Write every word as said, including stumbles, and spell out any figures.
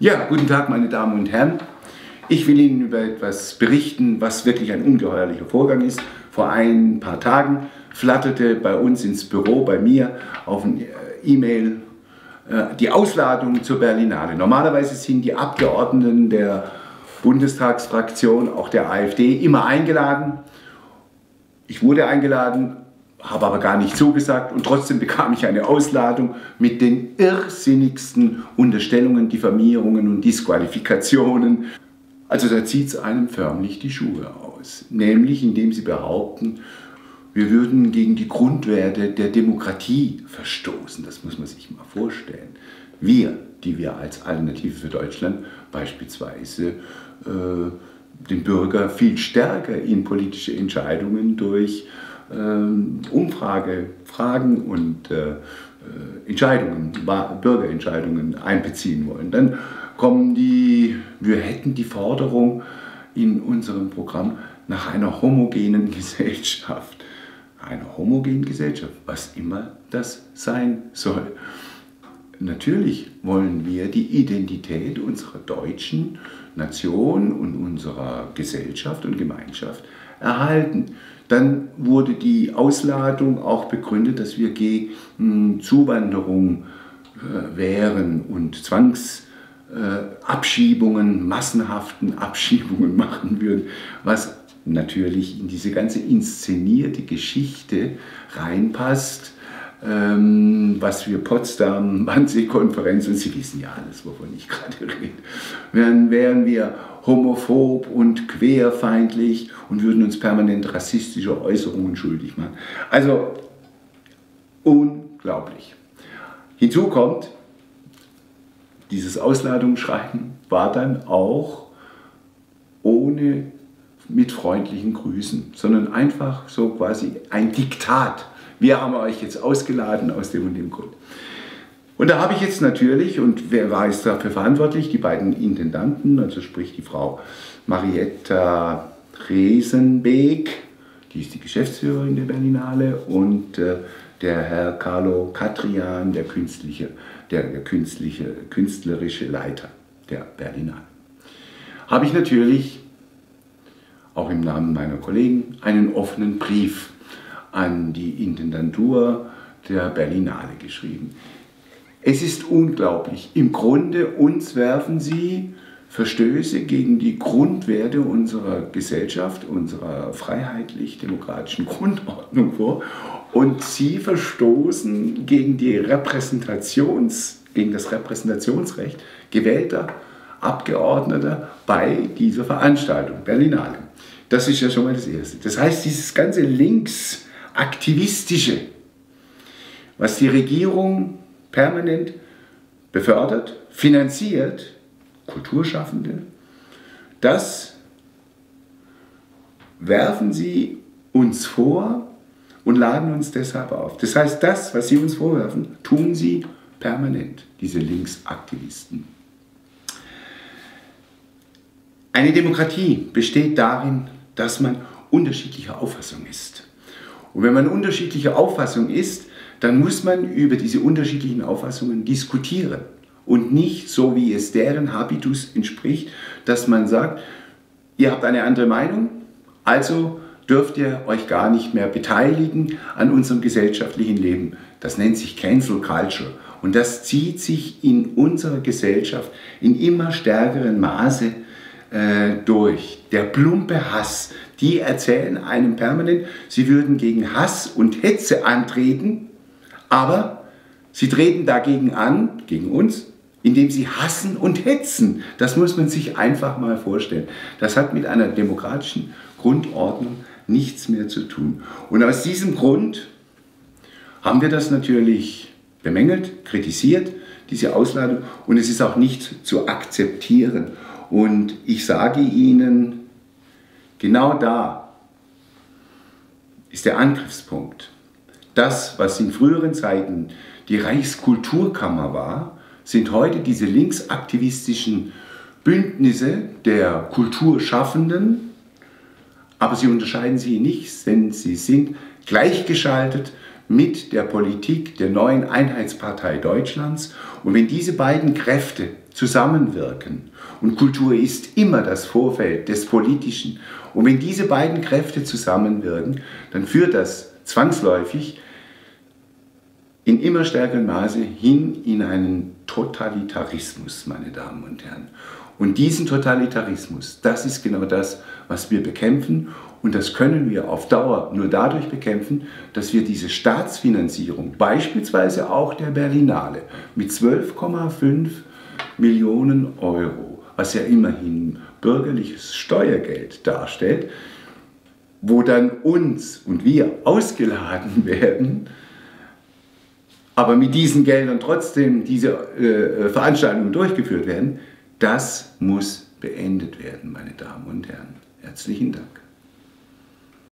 Ja, guten Tag, meine Damen und Herren. Ich will Ihnen über etwas berichten, was wirklich ein ungeheuerlicher Vorgang ist. Vor ein paar Tagen flatterte bei uns ins Büro, bei mir, auf ein E-Mail äh, die Ausladung zur Berlinale. Normalerweise sind die Abgeordneten der Bundestagsfraktion, auch der AfD, immer eingeladen. Ich wurde eingeladen, habe aber gar nicht zugesagt und trotzdem bekam ich eine Ausladung mit den irrsinnigsten Unterstellungen, Diffamierungen und Disqualifikationen. Also da zieht es einem förmlich die Schuhe aus. Nämlich indem sie behaupten, wir würden gegen die Grundwerte der Demokratie verstoßen. Das muss man sich mal vorstellen. Wir, die wir als Alternative für Deutschland beispielsweise äh, den Bürger viel stärker in politische Entscheidungen durch Umfrage, Fragen und äh, Entscheidungen, Bürgerentscheidungen einbeziehen wollen. Dann kommen die, wir hätten die Forderung in unserem Programm nach einer homogenen Gesellschaft. Eine homogene Gesellschaft, was immer das sein soll. Natürlich wollen wir die Identität unserer deutschen Nation und unserer Gesellschaft und Gemeinschaft erhalten. Dann wurde die Ausladung auch begründet, dass wir gegen Zuwanderung äh, wären und Zwangsabschiebungen, äh, massenhaften Abschiebungen machen würden, was natürlich in diese ganze inszenierte Geschichte reinpasst, ähm, was wir Potsdam, Wannsee-Konferenz, und Sie wissen ja alles, wovon ich gerade rede, wären, wären wir homophob und queerfeindlich und würden uns permanent rassistische Äußerungen schuldig machen. Also unglaublich. Hinzu kommt, dieses Ausladungsschreiben war dann auch ohne mit freundlichen Grüßen, sondern einfach so quasi ein Diktat. Wir haben euch jetzt ausgeladen aus dem und dem Grund. Und da habe ich jetzt natürlich, und wer war jetzt dafür verantwortlich, die beiden Intendanten, also sprich die Frau Marietta Resenbeek, die ist die Geschäftsführerin der Berlinale, und äh, der Herr Carlo Catrian, der, künstliche, der, der künstliche, künstlerische Leiter der Berlinale. Habe ich natürlich, auch im Namen meiner Kollegen, einen offenen Brief an die Intendantur der Berlinale geschrieben. Es ist unglaublich. Im Grunde uns werfen sie Verstöße gegen die Grundwerte unserer Gesellschaft, unserer freiheitlich-demokratischen Grundordnung vor, und sie verstoßen gegen, die Repräsentations, gegen das Repräsentationsrecht gewählter Abgeordneter bei dieser Veranstaltung, Berlinale. Das ist ja schon mal das Erste. Das heißt, dieses ganze Linksaktivistische, was die Regierung permanent befördert, finanziert, Kulturschaffende, das werfen sie uns vor und laden uns deshalb auf. Das heißt, das, was sie uns vorwerfen, tun sie permanent, diese Linksaktivisten. Eine Demokratie besteht darin, dass man unterschiedlicher Auffassung ist. Und wenn man unterschiedlicher Auffassung ist, dann muss man über diese unterschiedlichen Auffassungen diskutieren und nicht so, wie es deren Habitus entspricht, dass man sagt, ihr habt eine andere Meinung, also dürft ihr euch gar nicht mehr beteiligen an unserem gesellschaftlichen Leben. Das nennt sich Cancel Culture und das zieht sich in unserer Gesellschaft in immer stärkerem Maße äh, durch. Der plumpe Hass, die erzählen einem permanent, sie würden gegen Hass und Hetze antreten, aber sie treten dagegen an, gegen uns, indem sie hassen und hetzen. Das muss man sich einfach mal vorstellen. Das hat mit einer demokratischen Grundordnung nichts mehr zu tun. Und aus diesem Grund haben wir das natürlich bemängelt, kritisiert, diese Ausladung, und es ist auch nicht zu akzeptieren. Und ich sage Ihnen, genau da ist der Angriffspunkt. Das, was in früheren Zeiten die Reichskulturkammer war, sind heute diese linksaktivistischen Bündnisse der Kulturschaffenden, aber sie unterscheiden sich nicht, denn sie sind gleichgeschaltet mit der Politik der neuen Einheitspartei Deutschlands. Und wenn diese beiden Kräfte zusammenwirken. Und Kultur ist immer das Vorfeld des Politischen. Und wenn diese beiden Kräfte zusammenwirken, dann führt das zwangsläufig in immer stärkerem Maße hin in einen Totalitarismus, meine Damen und Herren. Und diesen Totalitarismus, das ist genau das, was wir bekämpfen. Und das können wir auf Dauer nur dadurch bekämpfen, dass wir diese Staatsfinanzierung, beispielsweise auch der Berlinale, mit zwölf Komma fünf Millionen Euro, was ja immerhin bürgerliches Steuergeld darstellt, wo dann uns und wir ausgeladen werden, aber mit diesen Geldern trotzdem diese äh, Veranstaltungen durchgeführt werden, das muss beendet werden, meine Damen und Herren. Herzlichen Dank.